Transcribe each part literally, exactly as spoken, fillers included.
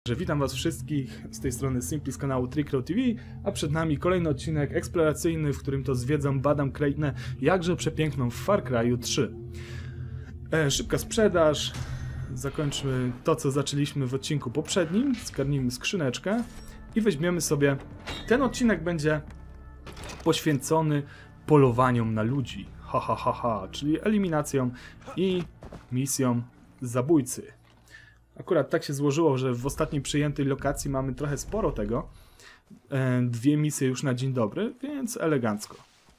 Że witam was wszystkich z tej strony Simpli z kanału Trickrow T V, a przed nami kolejny odcinek eksploracyjny, w którym to zwiedzam, badam krainę jakże przepiękną w Far Cry'u trzy. E, szybka sprzedaż, zakończmy to, co zaczęliśmy w odcinku poprzednim, zgarnijmy skrzyneczkę i weźmiemy sobie... Ten odcinek będzie poświęcony polowaniom na ludzi, ha ha ha ha, czyli eliminacjom i misjom zabójcy. Akurat tak się złożyło, że w ostatniej przyjętej lokacji mamy trochę sporo tego. E, dwie misje już na dzień dobry, więc elegancko.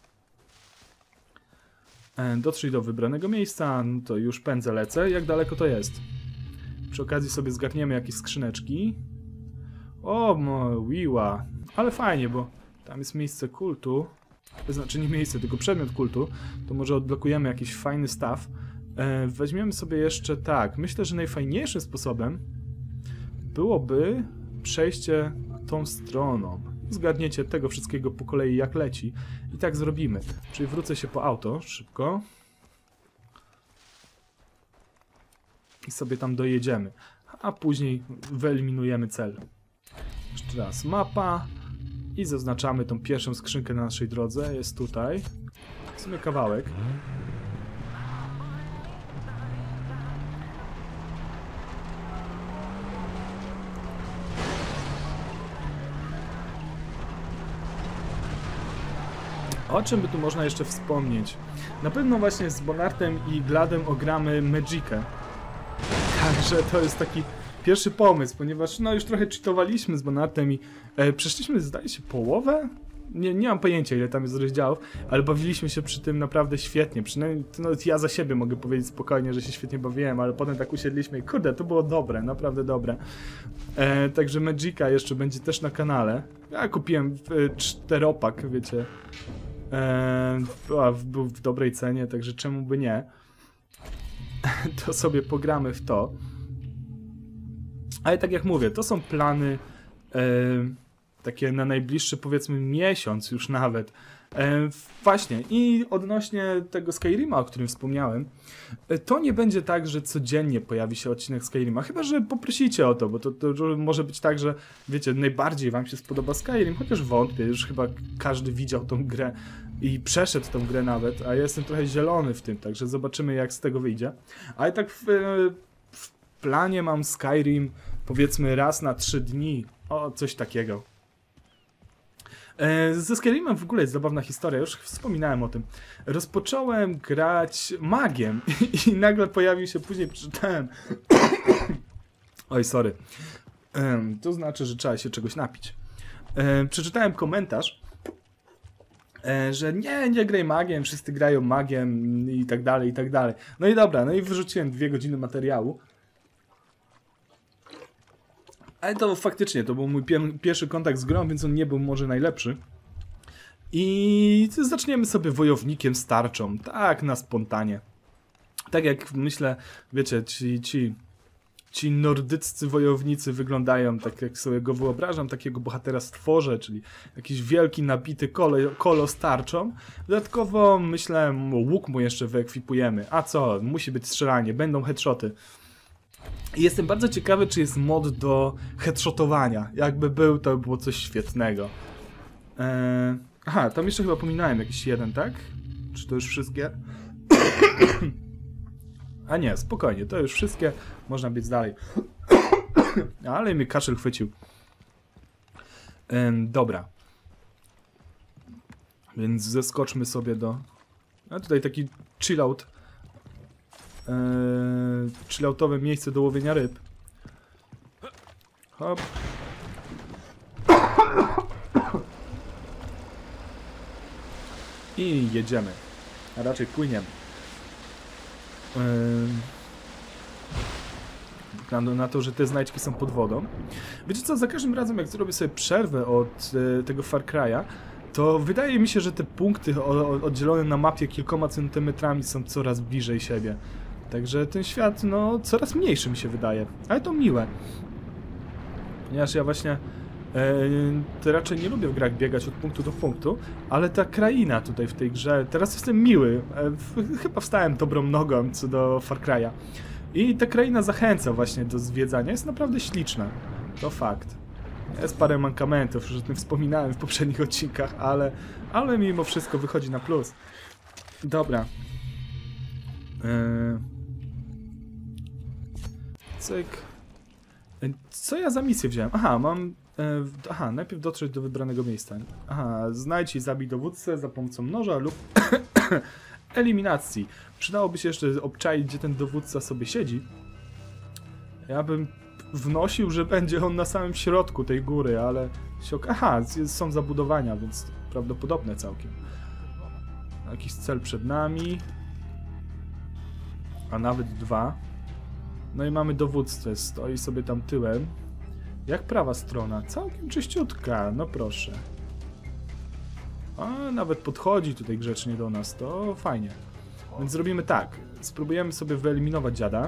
E, dotrzyj do wybranego miejsca, no to już pędzę, lecę. Jak daleko to jest? Przy okazji sobie zgarniemy jakieś skrzyneczki. O, no, wiła. Ale fajnie, bo tam jest miejsce kultu. To znaczy nie miejsce, tylko przedmiot kultu. To może odblokujemy jakiś fajny staw. E, weźmiemy sobie jeszcze tak. Myślę, że najfajniejszym sposobem byłoby przejście tą stroną. Zgadniecie tego wszystkiego po kolei jak leci. I tak zrobimy. Czyli wrócę się po auto szybko. I sobie tam dojedziemy. A później wyeliminujemy cel. Jeszcze raz mapa. I zaznaczamy tą pierwszą skrzynkę na naszej drodze. Jest tutaj. W sumie kawałek. O czym by tu można jeszcze wspomnieć? Na pewno właśnie z Bonartem i Gladem ogramy Magickę. Także to jest taki pierwszy pomysł, ponieważ no już trochę cheatowaliśmy z Bonartem i e, przeszliśmy, zdaje się, połowę? Nie, nie mam pojęcia, ile tam jest rozdziałów, ale bawiliśmy się przy tym naprawdę świetnie. Przynajmniej no, ja za siebie mogę powiedzieć spokojnie, że się świetnie bawiłem, ale potem tak usiedliśmy i kurde, to było dobre, naprawdę dobre. E, także Magicka jeszcze będzie też na kanale. Ja kupiłem e, czteropak, wiecie. Eee, był w dobrej cenie, także czemu by nie. To sobie pogramy w to. Ale tak jak mówię, to są plany e, takie na najbliższy, powiedzmy, miesiąc już nawet. E, właśnie, i odnośnie tego Skyrima, o którym wspomniałem, e, to nie będzie tak, że codziennie pojawi się odcinek Skyrima, chyba że poprosicie o to, bo to, to może być tak, że wiecie, najbardziej wam się spodoba Skyrim, chociaż wątpię, już chyba każdy widział tą grę i przeszedł tą grę nawet, a ja jestem trochę zielony w tym, także zobaczymy, jak z tego wyjdzie. Ale tak w, w planie mam Skyrim, powiedzmy, raz na trzy dni, o, coś takiego. Ze Skyrimem w ogóle jest zabawna historia, już wspominałem o tym. Rozpocząłem grać magiem i, i nagle pojawił się, później przeczytałem... Oj, sorry. To znaczy, że trzeba się czegoś napić. Przeczytałem komentarz, że nie, nie graj magiem, wszyscy grają magiem i tak dalej, i tak dalej. No i dobra, no i wyrzuciłem dwie godziny materiału. Ale to faktycznie, to był mój pier pierwszy kontakt z grą, więc on nie był może najlepszy. I zaczniemy sobie wojownikiem z tarczą, tak na spontanie. Tak jak myślę, wiecie, ci, ci, ci nordyccy wojownicy wyglądają, tak jak sobie go wyobrażam, takiego bohatera stworzę, czyli jakiś wielki, nabity kolo, kolo z tarczą. Dodatkowo myślę, łuk mu jeszcze wyekwipujemy. A co, musi być strzelanie, będą headshoty. I jestem bardzo ciekawy, czy jest mod do headshotowania. Jakby był, to by było coś świetnego. Eee... Aha, tam jeszcze chyba pominąłem jakiś jeden, tak? Czy to już wszystkie? A nie, spokojnie, to już wszystkie. Można biec dalej. Ale mnie kaszel chwycił. Eee, dobra. Więc zeskoczmy sobie do... A tutaj taki chillout. Eee, chilloutowe miejsce do łowienia ryb. Hop. I jedziemy. A raczej płyniemy. Eee, na, na to, że te znajdźki są pod wodą. Wiecie co, za każdym razem jak zrobię sobie przerwę od e, tego Far Cry'a, to wydaje mi się, że te punkty o, o, oddzielone na mapie kilkoma centymetrami są coraz bliżej siebie. Także ten świat, no, coraz mniejszy mi się wydaje. Ale to miłe. Ponieważ ja właśnie e, to raczej nie lubię w grach biegać od punktu do punktu, ale ta kraina tutaj w tej grze, teraz jestem miły. E, w, chyba wstałem dobrą nogą co do Far Cry'a. I ta kraina zachęca właśnie do zwiedzania, jest naprawdę śliczna. To fakt. Jest parę mankamentów, już o tym wspominałem w poprzednich odcinkach, ale, ale mimo wszystko wychodzi na plus. Dobra. Yy... Cyk. Co ja za misję wziąłem? Aha, mam... Yy, aha, najpierw dotrzeć do wybranego miejsca. Aha, znajdź i zabij dowódcę za pomocą noża lub eliminacji. Przydałoby się jeszcze obczaić, gdzie ten dowódca sobie siedzi. Ja bym wnosił, że będzie on na samym środku tej góry, ale... Aha, są zabudowania, więc prawdopodobne całkiem. Jakiś cel przed nami. A nawet dwa. No i mamy dowódcę, stoi sobie tam tyłem. Jak prawa strona? Całkiem czyściutka, no proszę. A nawet podchodzi tutaj grzecznie do nas, to fajnie. Więc zrobimy tak. Spróbujemy sobie wyeliminować dziada.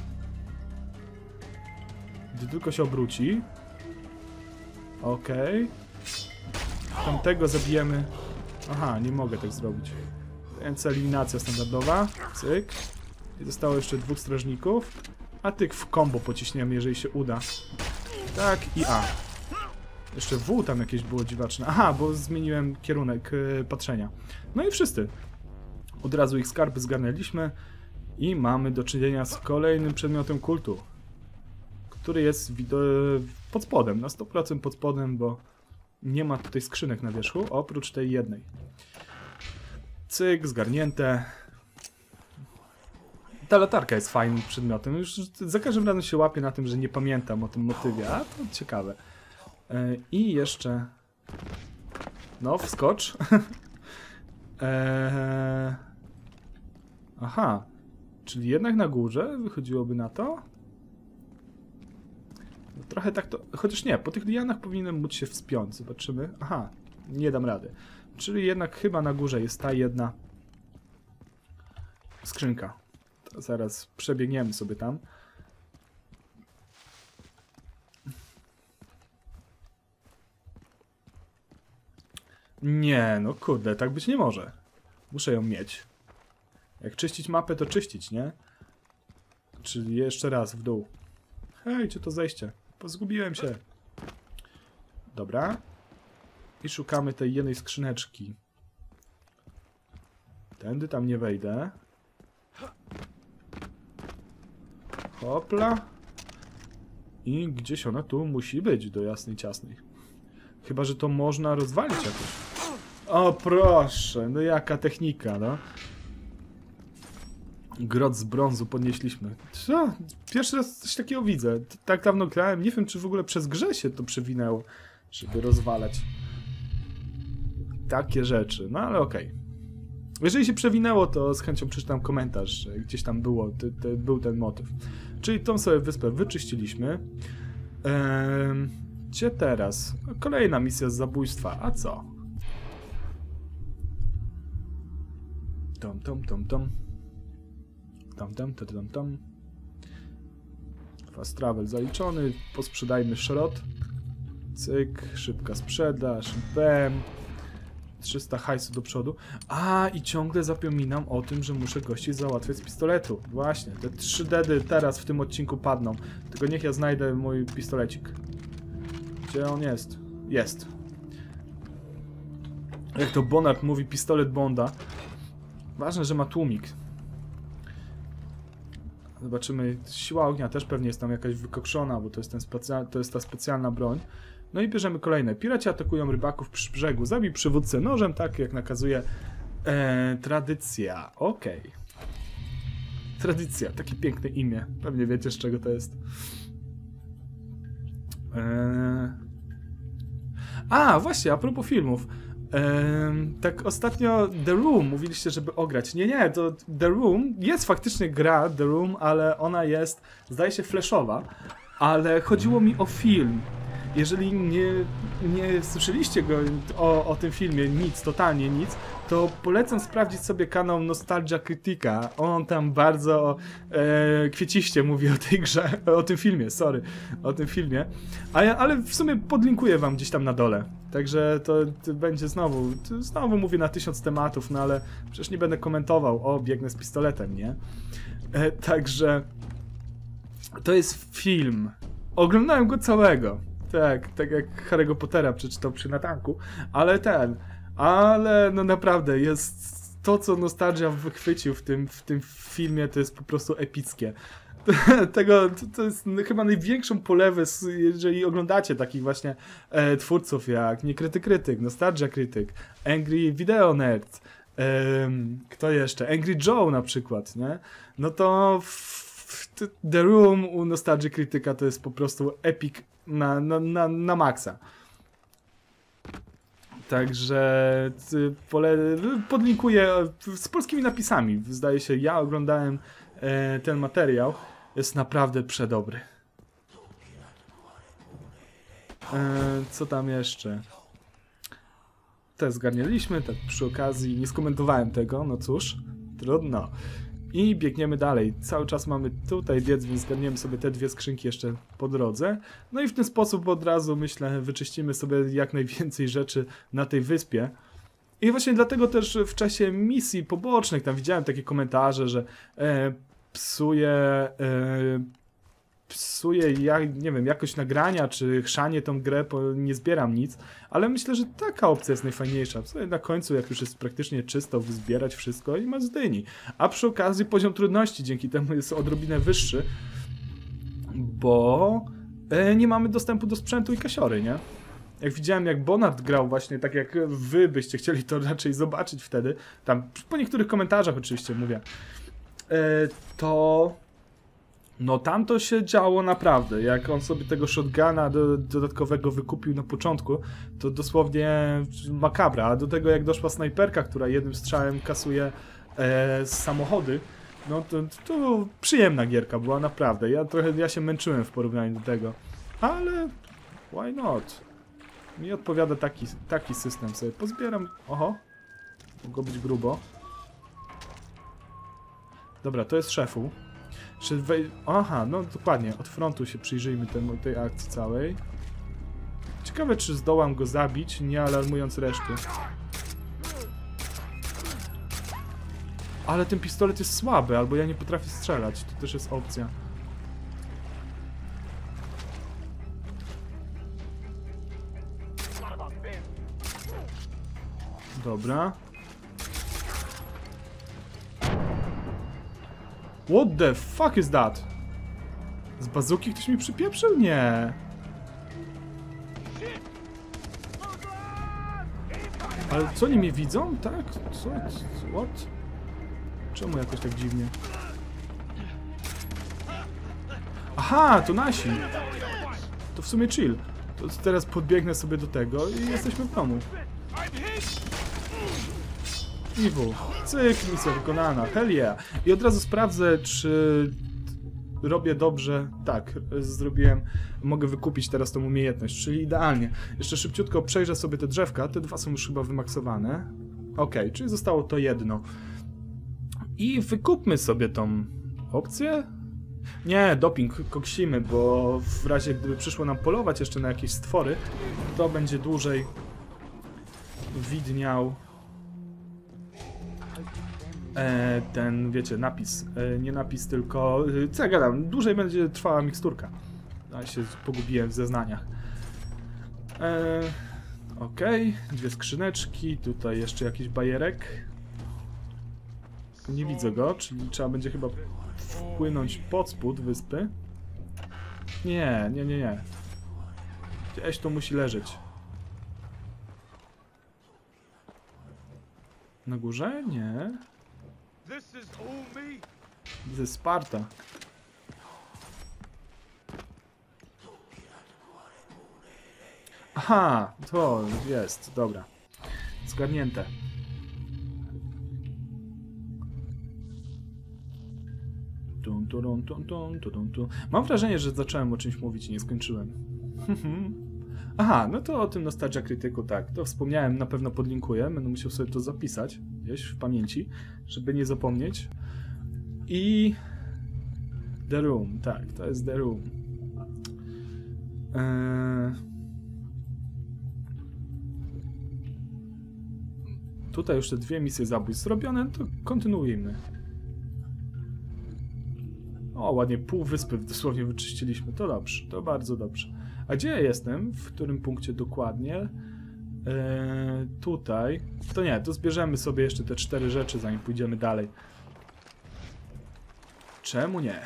Gdy tylko się obróci. Okej. Okay. Tamtego zabijemy. Aha, nie mogę tak zrobić. Więc eliminacja standardowa. Cyk. I zostało jeszcze dwóch strażników. A tych w combo pociśniemy, jeżeli się uda. Tak i A. Jeszcze W tam jakieś było dziwaczne. Aha, bo zmieniłem kierunek yy, patrzenia. No i wszyscy. Od razu ich skarby zgarnęliśmy. I mamy do czynienia z kolejnym przedmiotem kultu. Który jest pod spodem, na sto procent pod spodem, bo nie ma tutaj skrzynek na wierzchu, oprócz tej jednej. Cyk, zgarnięte. Ta latarka jest fajnym przedmiotem. Już za każdym razem się łapię na tym, że nie pamiętam o tym motywie, a to ciekawe. Yy, I jeszcze... No, wskocz. eee... Aha. Czyli jednak na górze wychodziłoby na to? No, trochę tak to... Chociaż nie, po tych lianach powinienem móc się wspiąć. Zobaczymy. Aha, nie dam rady. Czyli jednak chyba na górze jest ta jedna skrzynka. To zaraz przebiegniemy sobie tam. Nie, no kurde, tak być nie może. Muszę ją mieć. Jak czyścić mapę, to czyścić, nie? Czyli jeszcze raz w dół. Hej, gdzie to zejście? Pozgubiłem się. Dobra. I szukamy tej jednej skrzyneczki. Tędy tam nie wejdę. Hopla. I gdzieś ona tu musi być, do jasnej ciasnej. Chyba że to można rozwalić jakoś. O proszę, no jaka technika, no. Grot z brązu podnieśliśmy. Co? Pierwszy raz coś takiego widzę. Tak dawno grałem, nie wiem czy w ogóle przez grze się to przewinęło, żeby rozwalać takie rzeczy, no ale okej. Okay. Jeżeli się przewinęło, to z chęcią przeczytam komentarz, że gdzieś tam było, ty, ty, był ten motyw. Czyli tą sobie wyspę wyczyściliśmy. Ehm, gdzie teraz? Kolejna misja z zabójstwa, a co? Tom, tom, tom, tom. Tam, tam, tam, tam, tam. Fast travel zaliczony. Posprzedajmy szrot. Cyk, szybka sprzedaż. Bam. trzysta hajsu do przodu. A, i ciągle zapominam o tym, że muszę gości załatwiać z pistoletu. Właśnie, te trzy dedy teraz w tym odcinku padną. Tylko niech ja znajdę mój pistolecik. Gdzie on jest? Jest. Jak to Bonard mówi, pistolet Bonda. Ważne, że ma tłumik. Zobaczymy, siła ognia też pewnie jest tam jakaś wykokszona, bo to jest, ten specja to jest ta specjalna broń. No i bierzemy kolejne. Piraci atakują rybaków przy brzegu. Zabij przywódcę nożem, tak jak nakazuje e, tradycja. Okej. Okay. Tradycja, takie piękne imię. Pewnie wiecie, z czego to jest. E... A, właśnie, a propos filmów. Ehm, tak ostatnio The Room mówiliście, żeby ograć. Nie, nie, to The Room jest faktycznie gra The Room, ale ona jest, zdaje się, flashowa. Ale chodziło mi o film. Jeżeli nie, nie słyszeliście go o, o tym filmie, nic, totalnie nic, to polecam sprawdzić sobie kanał Nostalgia Krytyka. On tam bardzo e, kwieciście mówi o tej grze, o tym filmie, sorry, o tym filmie. A ja, ale w sumie podlinkuję wam gdzieś tam na dole. Także to, to będzie znowu, to znowu mówię na tysiąc tematów, no ale przecież nie będę komentował, o, biegnę z pistoletem, nie? E, także to jest film Oglądałem go całego. Tak, tak jak Harry'ego Pottera przeczytał przy natanku. Ale ten... Ale no naprawdę jest... To, co Nostalgia wychwycił w tym, w tym filmie, to jest po prostu epickie. Tego, to jest chyba największą polewę, jeżeli oglądacie takich właśnie e, twórców jak Niekryty Krytyk, Nostalgia Krytyk, Angry Video Nerd, e, kto jeszcze? Angry Joe na przykład, nie? No to w, w, The Room u Nostalgia Krytyka to jest po prostu epic na, na, na, na maksa. Także pole, podlinkuję z polskimi napisami. Zdaje się, ja oglądałem e, ten materiał. Jest naprawdę przedobry. E, co tam jeszcze? Te zgarnialiśmy, tak przy okazji. Nie skomentowałem tego, no cóż, trudno. I biegniemy dalej. Cały czas mamy tutaj biec, więc zgarniemy sobie te dwie skrzynki jeszcze po drodze. No i w ten sposób od razu, myślę, wyczyścimy sobie jak najwięcej rzeczy na tej wyspie. I właśnie dlatego też w czasie misji pobocznych, tam widziałem takie komentarze, że e, psuje, e, psuje jak, nie wiem, jakość nagrania, czy chrzanie tą grę, bo nie zbieram nic. Ale myślę, że taka opcja jest najfajniejsza. Sobie na końcu, jak już jest praktycznie czysto, wyzbierać wszystko i ma z dyni. A przy okazji poziom trudności dzięki temu jest odrobinę wyższy, bo e, nie mamy dostępu do sprzętu i kasiory, nie? Jak widziałem, jak Bonard grał właśnie, tak jak wy byście chcieli to raczej zobaczyć wtedy, tam po niektórych komentarzach oczywiście mówię, e, to... No tam to się działo naprawdę. Jak on sobie tego shotguna do, dodatkowego wykupił na początku, to dosłownie makabra. A do tego jak doszła snajperka, która jednym strzałem kasuje e, samochody, no to, to przyjemna gierka była naprawdę. Ja trochę ja się męczyłem w porównaniu do tego. Ale why not? Mi odpowiada taki, taki system. Sobie pozbieram. Oho. Mogło być grubo. Dobra, to jest szefu. Czy wej... Aha, no dokładnie, od frontu się przyjrzyjmy temu, tej akcji całej. Ciekawe, czy zdołam go zabić, nie alarmując reszty. Ale ten pistolet jest słaby, albo ja nie potrafię strzelać, to też jest opcja. Dobra. What the fuck is that? Z bazuki ktoś mi przypieprzył? Nie. Ale co, oni mnie widzą? Tak? Co? What? Czemu jakoś tak dziwnie? Aha, to nasi. To w sumie chill. To teraz podbiegnę sobie do tego i jesteśmy w domu. I w. Cyk, misja wykonana. Hell yeah. I od razu sprawdzę, czy robię dobrze. Tak, zrobiłem. Mogę wykupić teraz tą umiejętność, czyli idealnie. Jeszcze szybciutko przejrzę sobie te drzewka. Te dwa są już chyba wymaksowane. Ok, czyli zostało to jedno. I wykupmy sobie tą opcję. Nie, doping koksimy, bo w razie gdyby przyszło nam polować jeszcze na jakieś stwory, to będzie dłużej widniał e, ten, wiecie, napis. E, nie napis, tylko... E, co ja gadam? Dłużej będzie trwała miksturka. Ja się pogubiłem w zeznaniach. E, Okej, okay. Dwie skrzyneczki, tutaj jeszcze jakiś bajerek. Nie widzę go, czyli trzeba będzie chyba wpłynąć pod spód wyspy. Nie, nie, nie, nie. Gdzieś to musi leżeć. Na górze? Nie. Ze Sparta. Aha, to jest, dobra. Zgarnięte. Tum, tum, tum, tum, tum, tum. Mam wrażenie, że zacząłem o czymś mówić i nie skończyłem. Aha, no to o tym Nostalgia Krytyku, tak. To wspomniałem, na pewno podlinkuję. Będę musiał sobie to zapisać gdzieś w pamięci, żeby nie zapomnieć. I... The Room, tak, to jest The Room. Eee... Tutaj już te dwie misje zabójstw zrobione, to kontynuujmy. O, ładnie, pół wyspy dosłownie wyczyściliśmy. To dobrze, to bardzo dobrze. A gdzie ja jestem? W którym punkcie dokładnie? Eee, tutaj. To nie, to zbierzemy sobie jeszcze te cztery rzeczy, zanim pójdziemy dalej. Czemu nie?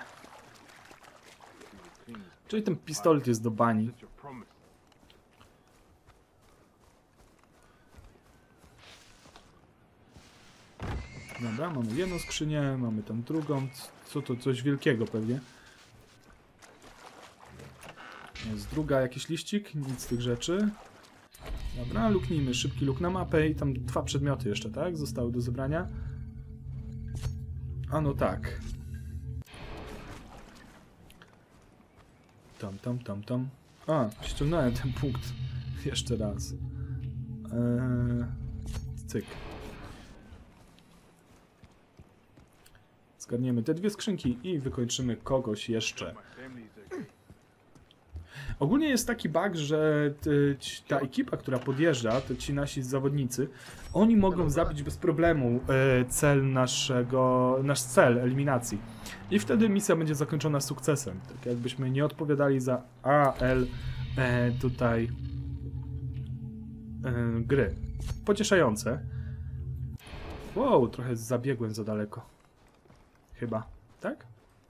Czyli ten pistolet jest do bani. Dobra, mamy jedną skrzynię, mamy tam drugą. Co to? Coś wielkiego pewnie. Jest druga, jakiś liścik, nic z tych rzeczy. Dobra, luknijmy, szybki luk na mapę i tam dwa przedmioty jeszcze, tak? Zostały do zebrania. A no tak. Tam, tam, tam, tam. A, ściągnąłem ten punkt. Jeszcze raz. Eee, cyk. Zgarniemy te dwie skrzynki i wykończymy kogoś jeszcze. Ogólnie jest taki bug, że ta ekipa, która podjeżdża, to ci nasi zawodnicy, oni mogą zabić bez problemu cel naszego, nasz cel eliminacji. I wtedy misja będzie zakończona sukcesem. Tak jakbyśmy nie odpowiadali za A, L tutaj gry. Pocieszające. Wow, trochę zabiegłem za daleko. Chyba, tak?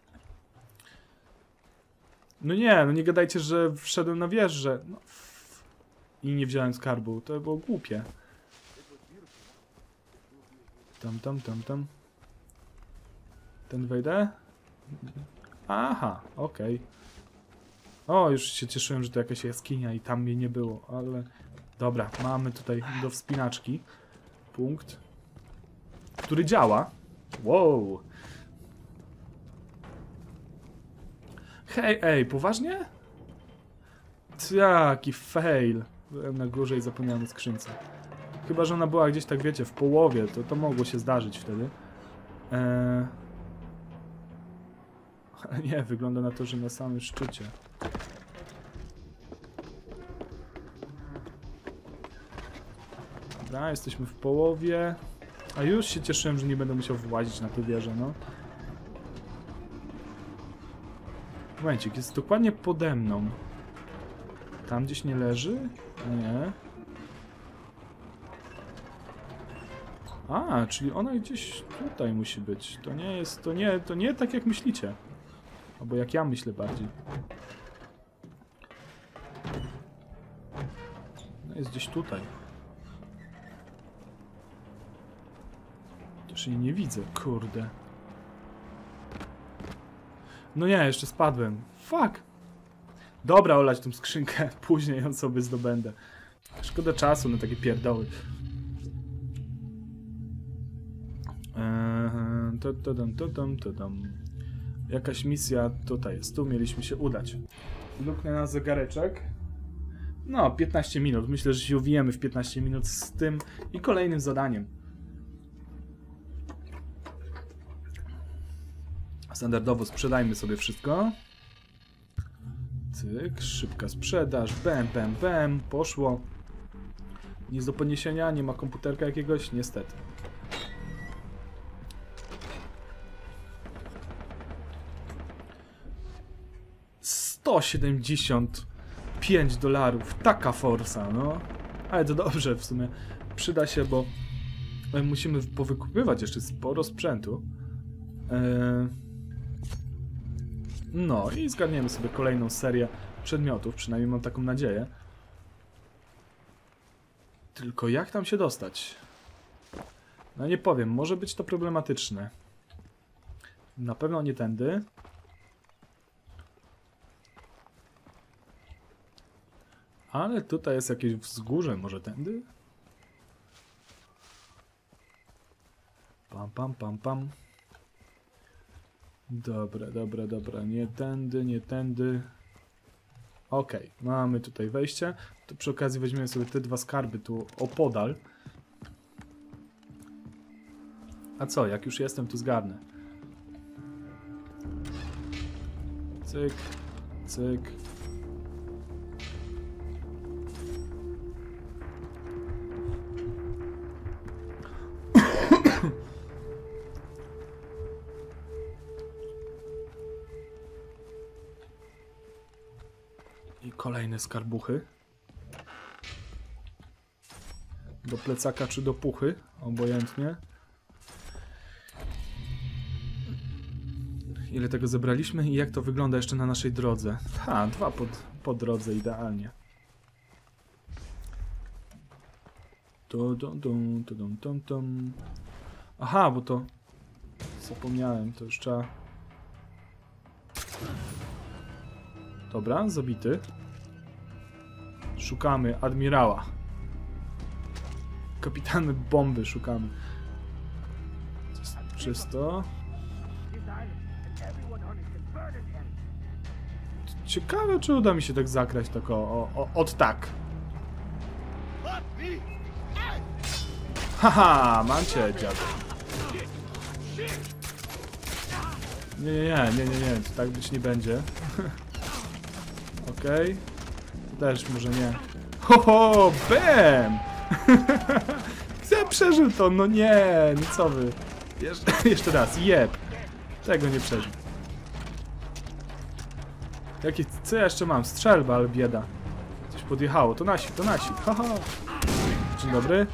No nie, no nie gadajcie, że wszedłem na wieżę. No. I nie wziąłem skarbu. To było głupie. Tam, tam, tam, tam. Ten wejdę? Aha, okej. Okay. O, już się cieszyłem, że to jakaś jaskinia i tam mnie nie było, ale... Dobra, mamy tutaj do wspinaczki punkt, który działa. Wow. Hej, ej, poważnie? Jaki fail. Byłem na górze i zapomniałem o skrzynce. Chyba, że ona była gdzieś tak, wiecie, w połowie, to, to mogło się zdarzyć wtedy. Eee... Nie, wygląda na to, że na samym szczycie. Dobra, jesteśmy w połowie. A już się cieszyłem, że nie będę musiał włazić na tę wieżę, no. Momencik, jest dokładnie pode mną. Tam gdzieś nie leży? Nie. A, czyli ona gdzieś tutaj musi być. To nie jest, to nie, to nie tak jak myślicie. Albo jak ja myślę bardziej. No jest gdzieś tutaj. Chociaż jej nie widzę, kurde. No nie, jeszcze spadłem. Fuck. Dobra, olać tą skrzynkę. Później ją sobie zdobędę. Szkoda czasu na takie pierdoły. Eee, to, to, dam, to, dam, to, dam. Jakaś misja tutaj jest. Tu mieliśmy się udać. Luknę na zegareczek. No, piętnaście minut. Myślę, że się uwijemy w piętnaście minut z tym i kolejnym zadaniem. Standardowo sprzedajmy sobie wszystko. Cyk, szybka sprzedaż. Bam, bam, bam. Poszło. Nic do podniesienia, nie ma komputerka jakiegoś? Niestety. sto siedemdziesiąt pięć dolarów. Taka forsa, no. Ale to dobrze w sumie. Przyda się, bo musimy powykupywać jeszcze sporo sprzętu. Eee... No i zgarniemy sobie kolejną serię przedmiotów, przynajmniej mam taką nadzieję. Tylko jak tam się dostać? No nie powiem, może być to problematyczne. Na pewno nie tędy. Ale tutaj jest jakieś wzgórze, może tędy? Pam, pam, pam, pam. Dobra, dobra, dobra. Nie tędy, nie tędy. Okej, okay, mamy tutaj wejście. To przy okazji weźmiemy sobie te dwa skarby tu opodal. A co, jak już jestem, to zgarnę. Cyk, cyk. Kolejne skarbuchy. Do plecaka czy do puchy, obojętnie. Ile tego zebraliśmy i jak to wygląda jeszcze na naszej drodze? Ha, dwa po, po drodze, idealnie. Tu, tu, tu, tu, tu, tu, tu. Aha, bo to... Zapomniałem, to już trzeba... Dobra, zabity. Szukamy admirała. Kapitany bomby szukamy. Czysto. Ciekawe, czy uda mi się tak zakraść tak o, o, o od tak. Haha, mam cię, dziadek. Nie, nie, nie, nie, nie, nie, tak być nie będzie. Okej. Okay. Też może nie. Ho, ho, bam! Ja przeżył to, no nie, no co wy. Jeszcze, jeszcze raz, jeb. Tego nie przeżył. Jakie, co ja jeszcze mam? Strzelba, ale bieda. Coś podjechało, to nasi, to nasi. Haha. Dzień dobry.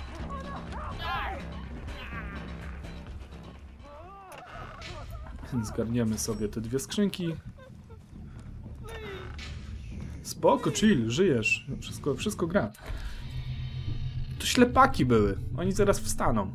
Zgarniemy sobie te dwie skrzynki. Spoko, chill, żyjesz. Wszystko, wszystko gra. To ślepaki były. Oni zaraz wstaną.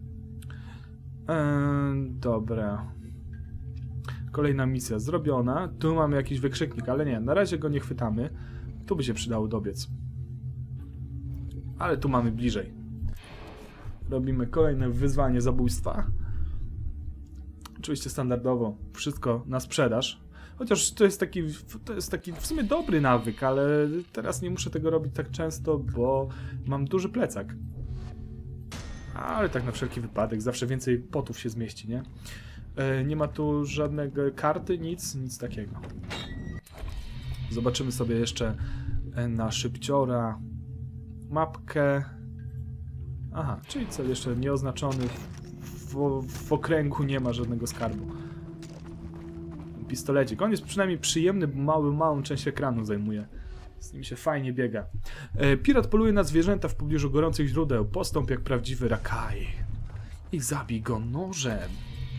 Eee, dobra. Kolejna misja zrobiona. Tu mamy jakiś wykrzyknik, ale nie, na razie go nie chwytamy. Tu by się przydało dobiec. Ale tu mamy bliżej. Robimy kolejne wyzwanie zabójstwa. Oczywiście standardowo. Wszystko na sprzedaż. Chociaż to jest taki, to jest taki w sumie dobry nawyk, ale teraz nie muszę tego robić tak często, bo mam duży plecak. Ale tak na wszelki wypadek, zawsze więcej potów się zmieści, nie? E, nie ma tu żadnego karty, nic, nic takiego. Zobaczymy sobie jeszcze na szybciora mapkę. Aha, czyli cel jeszcze nieoznaczony. W, w okręgu nie ma żadnego skarbu. Pistolecik. On jest przynajmniej przyjemny, bo mały, małą część ekranu zajmuje. Z nim się fajnie biega. E, pirat poluje na zwierzęta w pobliżu gorących źródeł. Postąp jak prawdziwy Rakai. I zabij go nożem.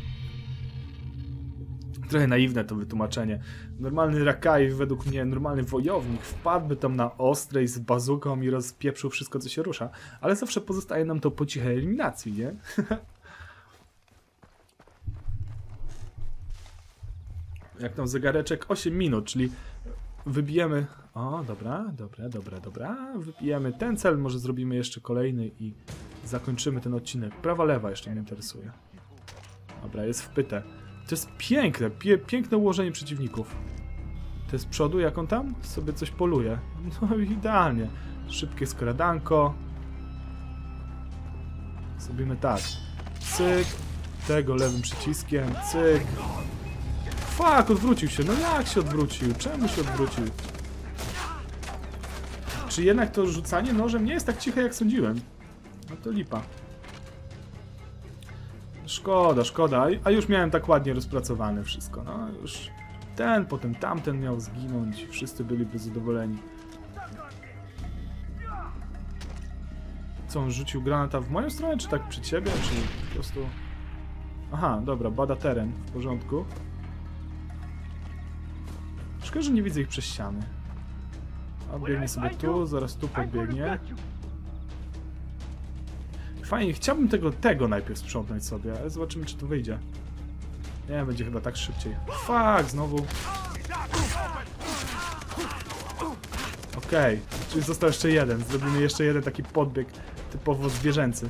Trochę naiwne to wytłumaczenie. Normalny Rakai, według mnie normalny wojownik, wpadłby tam na ostrej z bazuką i rozpieprzył wszystko, co się rusza. Ale zawsze pozostaje nam to po cichej eliminacji, nie? Jak tam zegareczek? osiem minut, czyli wybijemy... O, dobra, dobra, dobra, dobra. Wybijemy ten cel, może zrobimy jeszcze kolejny i zakończymy ten odcinek. Prawa, lewa jeszcze mnie interesuje. Dobra, jest wpyte. To jest piękne, pie piękne ułożenie przeciwników. To jest z przodu, jak on tam sobie coś poluje. No idealnie. Szybkie skradanko. Zrobimy tak. Cyk. Tego lewym przyciskiem. Cyk. Fuck, odwrócił się. No jak się odwrócił? Czemu się odwrócił? Czy jednak to rzucanie nożem nie jest tak ciche, jak sądziłem? No to lipa. Szkoda, szkoda. A już miałem tak ładnie rozpracowane wszystko. No już ten, potem tamten miał zginąć. Wszyscy byliby zadowoleni. Co, on rzucił granata w moją stronę, czy tak przy ciebie, czy po prostu... Aha, dobra, bada teren. W porządku. Szkoda, że nie widzę ich przez ściany. A biegnie sobie tu, zaraz tu podbiegnie. Fajnie, chciałbym tego, tego najpierw sprzątnąć sobie, ale zobaczymy, czy to wyjdzie. Nie, będzie chyba tak szybciej. Fuck, znowu. Okej, okay. Czyli został jeszcze jeden. Zrobimy jeszcze jeden taki podbieg typowo zwierzęcy.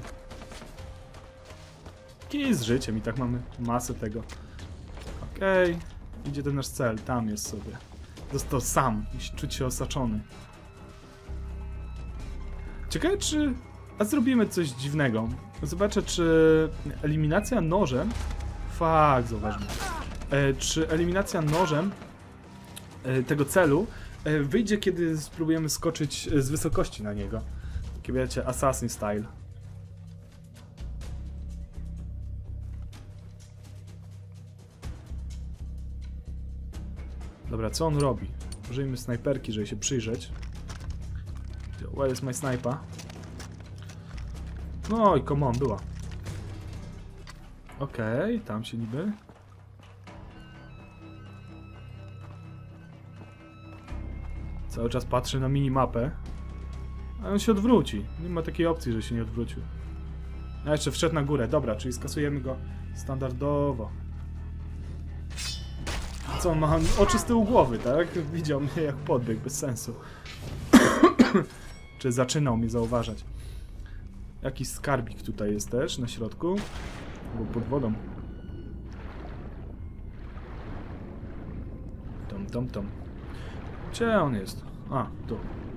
Kij z życiem i tak mamy masę tego. Okej, okay. Idzie ten nasz cel, tam jest sobie. Został sam, musi czuć się osaczony. Ciekawe, czy... A zrobimy coś dziwnego. Zobaczę, czy eliminacja nożem... Fuck, zauważmy. E, czy eliminacja nożem e, tego celu e, wyjdzie, kiedy spróbujemy skoczyć z wysokości na niego. Takie wiecie, assassin style. Dobra, co on robi? Użyjmy snajperki, żeby się przyjrzeć. Where is my sniper? No i come on, była. Okej, okay, tam się niby. Cały czas patrzę na minimapę. A on się odwróci. Nie ma takiej opcji, że się nie odwrócił. A jeszcze wszedł na górę. Dobra, czyli skasujemy go standardowo. Co, on ma oczy z tyłu głowy, tak? Widział mnie jak podbiegł, bez sensu. Czy zaczynał mnie zauważać. Jakiś skarbik tutaj jest też na środku. Bo pod wodą. Tom, tom, tom. Gdzie on jest? A, tu.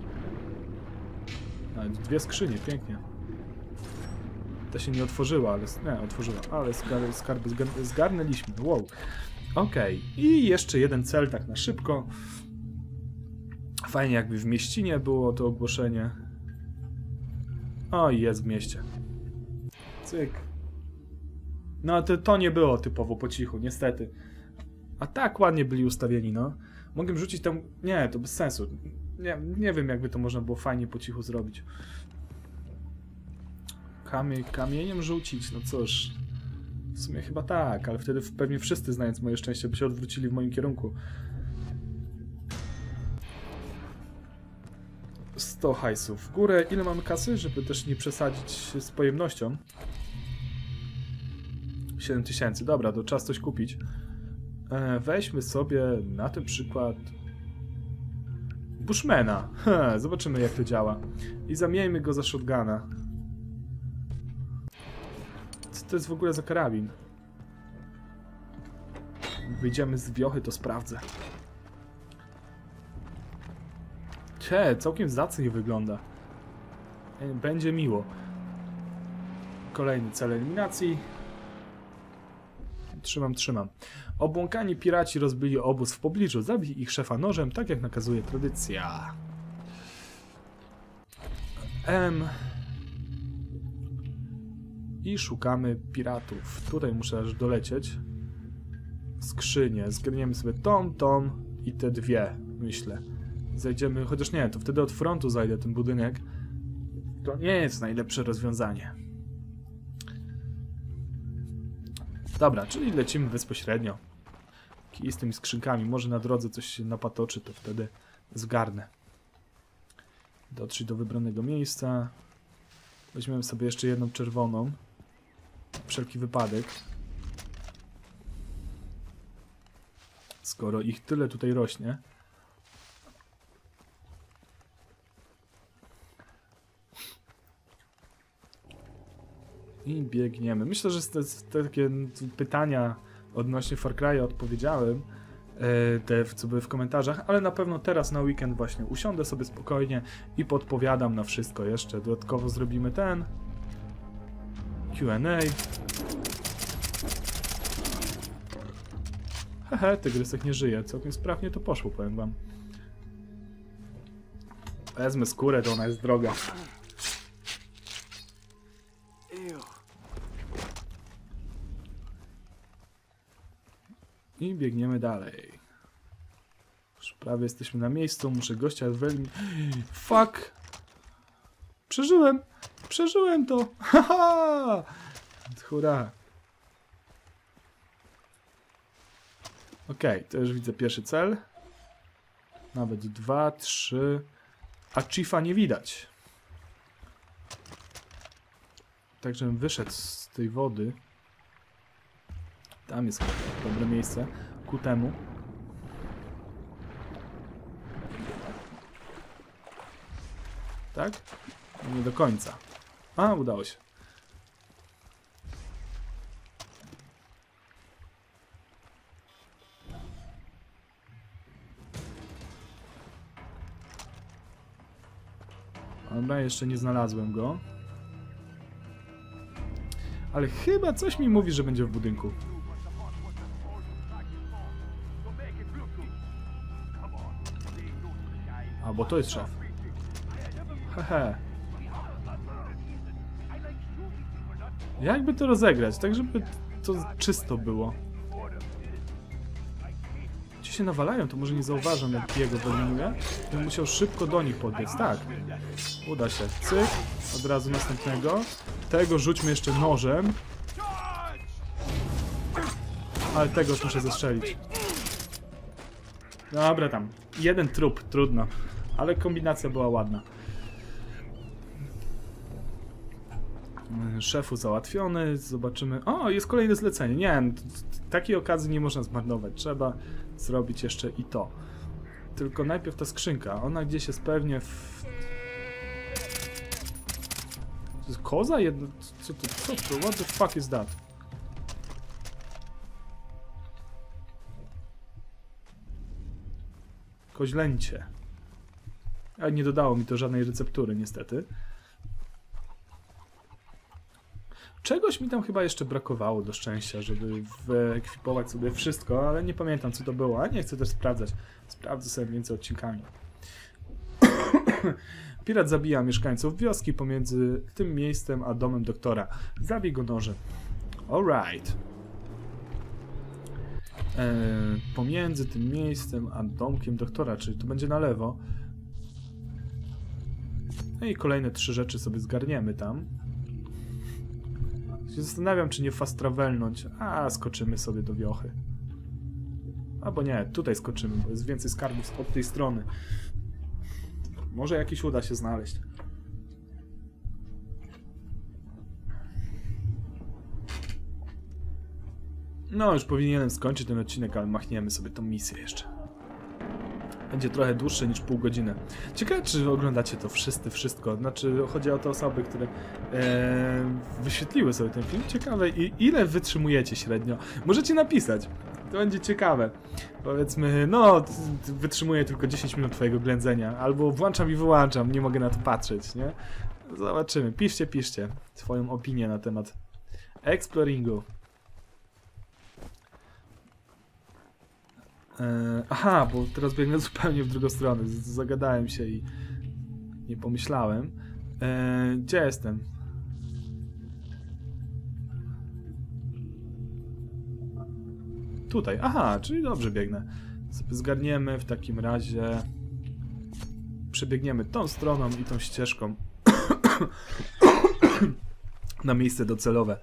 A, dwie skrzynie, pięknie. Ta się nie otworzyła, ale... Nie, otworzyła, ale skar skarby zgar zgarnęliśmy. Wow. Okej. Okay. I jeszcze jeden cel tak na szybko. Fajnie jakby w mieścinie było to ogłoszenie. O, jest w mieście. Cyk. No to, to nie było typowo po cichu, niestety. A tak ładnie byli ustawieni, no. Mogłem rzucić tam... Nie, to bez sensu. Nie, nie wiem, jakby to można było fajnie po cichu zrobić. Kamie, kamieniem rzucić? No cóż. W sumie chyba tak, ale wtedy pewnie wszyscy, znając moje szczęście, by się odwrócili w moim kierunku. sto hajsów w górę. Ile mamy kasy, żeby też nie przesadzić z pojemnością? siedem tysięcy. Dobra, to czas coś kupić. E, weźmy sobie na ten przykład Bushmana. Ha, zobaczymy jak to działa. I zamieńmy go za shotguna. Co to jest w ogóle za karabin? Jak wyjdziemy z wiochy, to sprawdzę. Cie, całkiem zacnie wygląda. Będzie miło. Kolejny cel eliminacji. Trzymam, trzymam. Obłąkani piraci rozbili obóz w pobliżu. Zabij ich szefa nożem, tak jak nakazuje tradycja. M. I szukamy piratów. Tutaj muszę aż dolecieć. Skrzynie. Zgarniemy sobie tą, tą i te dwie, myślę. Zajdziemy, chociaż nie, to wtedy od frontu zajdę ten budynek. To nie jest najlepsze rozwiązanie. Dobra, czyli lecimy bezpośrednio. I z tymi skrzynkami. Może na drodze coś się napatoczy, to wtedy zgarnę. Dotrzeć do wybranego miejsca. Weźmiemy sobie jeszcze jedną czerwoną. Wszelki wypadek. Skoro ich tyle tutaj rośnie. I biegniemy. Myślę, że te, te takie pytania odnośnie Far Cry'a odpowiedziałem, te co były w komentarzach, ale na pewno teraz na weekend właśnie usiądę sobie spokojnie i podpowiadam na wszystko jeszcze. Dodatkowo zrobimy ten Q and A. Hehe, tygrysek nie żyje. Całkiem sprawnie to poszło, powiem wam. Wezmę skórę, to ona jest droga. I biegniemy dalej. Już prawie jesteśmy na miejscu. Muszę gościa wyeliminować. Fuck! Przeżyłem! Przeżyłem to! Haha! Hurra! Okej, okay, to już widzę pierwszy cel. Nawet dwa, trzy. A Chiefa nie widać. Tak, żebym wyszedł z tej wody. Tam jest dobre miejsce ku temu. Tak? Nie do końca. A, udało się. Dobra, jeszcze nie znalazłem go. Ale chyba coś mi mówi, że będzie w budynku. A, bo to jest szef. Hehe. Jakby to rozegrać, tak żeby to czysto było. Gdzieś się nawalają, to może nie zauważam, jak jego wyeliminuję. Bym musiał szybko do nich podbiec. Tak. Uda się. Cyk. Od razu następnego. Tego rzućmy jeszcze nożem. Ale tego już muszę zestrzelić. Dobra tam. Jeden trup, trudno. Ale kombinacja była ładna. Szefu załatwiony. Zobaczymy. O, jest kolejne zlecenie. Nie, takiej okazji nie można zmarnować. Trzeba zrobić jeszcze i to. Tylko najpierw ta skrzynka. Ona gdzieś jest pewnie w... To jest koza? Jedno... Co to? Co to? What the fuck is that? Koźlęcie. Ale nie dodało mi to żadnej receptury, niestety. Czegoś mi tam chyba jeszcze brakowało do szczęścia, żeby wyekwipować sobie wszystko, ale nie pamiętam, co to było, a nie chcę też sprawdzać. Sprawdzę sobie między odcinkami. Pirat zabija mieszkańców wioski pomiędzy tym miejscem a domem doktora. Zabij go nożem. Alright. Eee, pomiędzy tym miejscem a domkiem doktora, czyli to będzie na lewo. No i kolejne trzy rzeczy sobie zgarniemy tam. Się zastanawiam, czy nie fast travelnąć. A, skoczymy sobie do wiochy. Albo nie, tutaj skoczymy, bo jest więcej skarbów od tej strony. Może jakiś uda się znaleźć. No, już powinienem skończyć ten odcinek, ale machniemy sobie tą misję jeszcze. Będzie trochę dłuższe niż pół godziny. Ciekawe, czy oglądacie to wszyscy, wszystko. Znaczy, chodzi o te osoby, które e, wyświetliły sobie ten film. Ciekawe, i ile wytrzymujecie średnio. Możecie napisać. To będzie ciekawe. Powiedzmy, no, wytrzymuję tylko dziesięć minut twojego ględzenia. Albo włączam i wyłączam, nie mogę na to patrzeć, nie? Zobaczymy. Piszcie, piszcie swoją opinię na temat Exploringu. Eee, aha, bo teraz biegnę zupełnie w drugą stronę. Zagadałem się i nie pomyślałem. Eee, gdzie jestem? Tutaj. Aha, czyli dobrze biegnę. Sobie zgarniemy w takim razie. Przebiegniemy tą stroną i tą ścieżką na miejsce docelowe.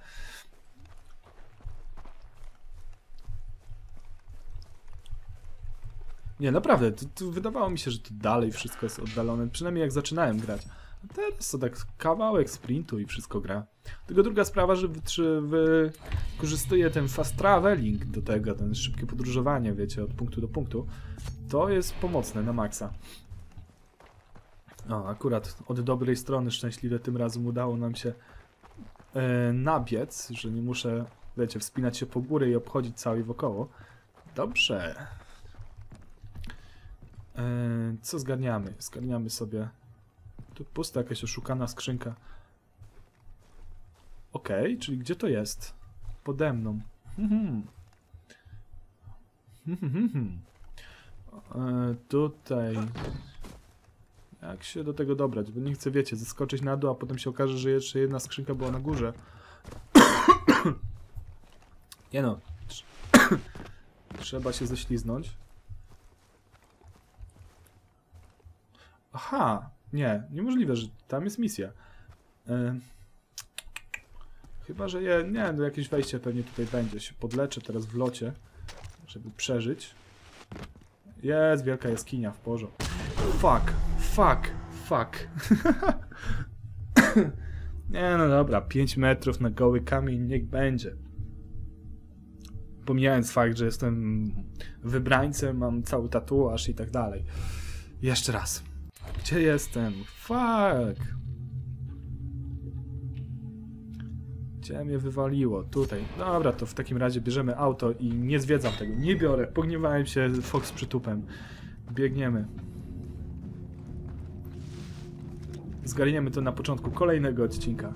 Nie, naprawdę, to, to wydawało mi się, że to dalej wszystko jest oddalone, przynajmniej jak zaczynałem grać. A teraz to tak kawałek sprintu i wszystko gra. Tylko druga sprawa, że wykorzystuję ten fast traveling do tego, ten szybkie podróżowanie, wiecie, od punktu do punktu. To jest pomocne na maksa. O, akurat od dobrej strony szczęśliwie tym razem udało nam się e, nabiec, że nie muszę, wiecie, wspinać się po górę i obchodzić całej wokoło. Dobrze. Eee, co zgarniamy? Zgarniamy sobie... Tu pusta jakaś oszukana skrzynka. Okej, okay, czyli gdzie to jest? Pode mną. Hmm. Hmm. Eee, tutaj... Jak się do tego dobrać? Bo nie chcę, wiecie, zeskoczyć na dół, a potem się okaże, że jeszcze jedna skrzynka była na górze. Nie no. Trzeba się ześliznąć. Aha, nie, niemożliwe, że tam jest misja. Yy, chyba, że je, nie, no jakieś wejście pewnie tutaj będzie. Się podleczę teraz w locie, żeby przeżyć. Jest wielka jaskinia w porządku. Fuck, fuck, fuck. Nie, no dobra, pięć metrów na goły kamień, niech będzie. Pomijając fakt, że jestem wybrańcem, mam cały tatuaż i tak dalej. Jeszcze raz. Gdzie jestem? Fuck! Gdzie mnie wywaliło? Tutaj. Dobra, to w takim razie bierzemy auto i nie zwiedzam tego. Nie biorę. Pogniewałem się Fox z przytupem. Biegniemy. Zgarniemy to na początku kolejnego odcinka.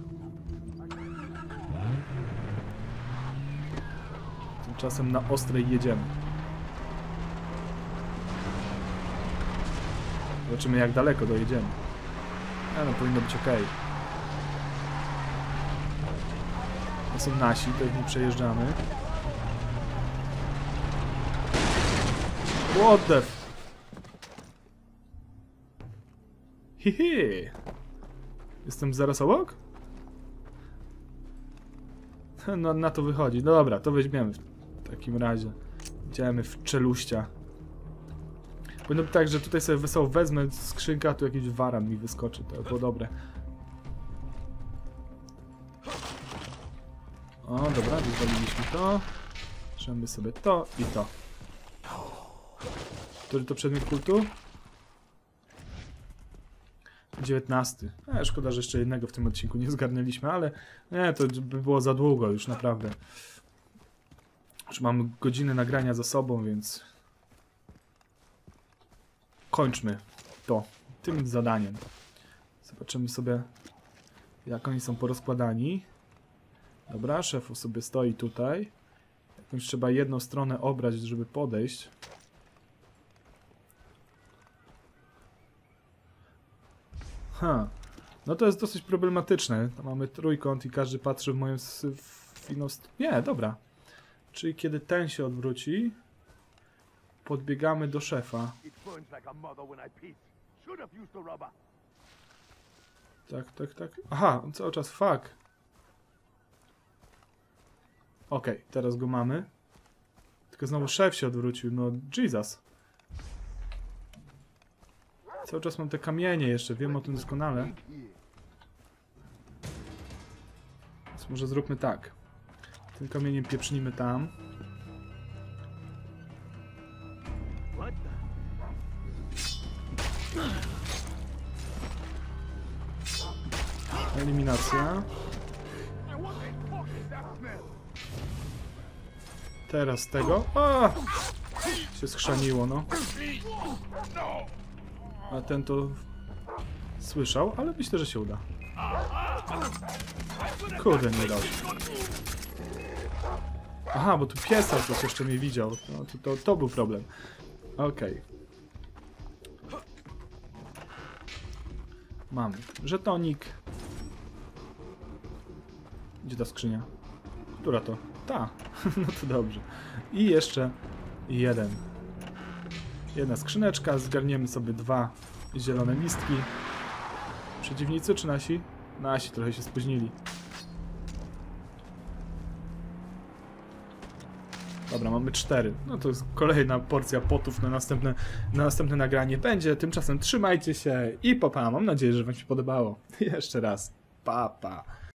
Tymczasem na ostrej jedziemy. Zobaczymy, jak daleko dojedziemy. A no, powinno być ok. To są nasi, to ich nie przejeżdżamy. What the f... Hihi. Jestem zaraz obok? No na to wychodzi. Dobra, to weźmiemy w takim razie. Idziemy w czeluścia. Powinno być tak, że tutaj sobie wesoło wezmę skrzynkę, a tu jakiś waran mi wyskoczy. To było dobre. O, dobra, wyzwoliliśmy to. Bierzemy sobie to i to. Który to przedmiot kultu? dziewiętnasty. E, szkoda, że jeszcze jednego w tym odcinku nie zgarnęliśmy, ale nie, to by było za długo już, naprawdę. Już mamy godziny nagrania za sobą, więc kończmy to tym zadaniem. Zobaczymy sobie, jak oni są porozkładani. Dobra, szefu sobie stoi tutaj. Jakąś trzeba jedną stronę obrać, żeby podejść. Ha, no to jest dosyć problematyczne. To mamy trójkąt i każdy patrzy w moją w inną stronę. Nie, dobra. Czyli kiedy ten się odwróci, podbiegamy do szefa. Tak, tak, tak. Aha, on cały czas fuck. Okej, okay, teraz go mamy. Tylko znowu szef się odwrócił. No, Jesus. Cały czas mam te kamienie jeszcze, wiem o tym doskonale. Więc może zróbmy tak. Tym kamieniem pieprznimy tam. Eliminacja. Teraz tego. A! Się schrzaniło, no. A ten to słyszał, ale myślę, że się uda. Kurde, nie dał się. Aha, bo tu piesa coś jeszcze mnie widział. No, to, to, to był problem. Okej. Okay. Mamy żetonik. Gdzie ta skrzynia? Która to? Ta. No to dobrze. I jeszcze jeden. Jedna skrzyneczka. Zgarniemy sobie dwa zielone listki. Przeciwnicy czy nasi? Nasi trochę się spóźnili. Dobra, mamy cztery. No to jest kolejna porcja potów na następne, na następne nagranie będzie. Tymczasem trzymajcie się i pa, pa. Mam nadzieję, że wam się podobało. Jeszcze raz. Pa, pa.